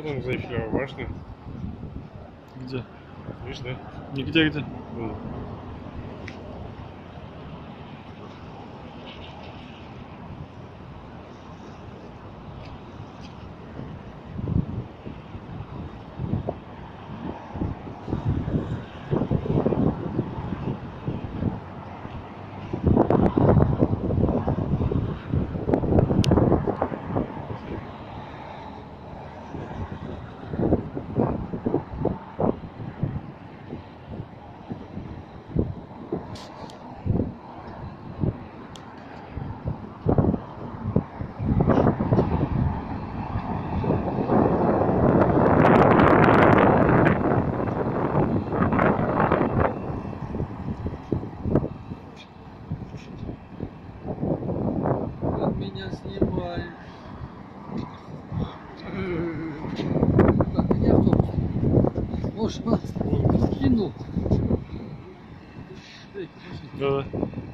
что там за Эйфелева башня? Где? Видишь, да? Нигде где? Вон. Меня снимай. Так, где автобус? Может, скину. Да.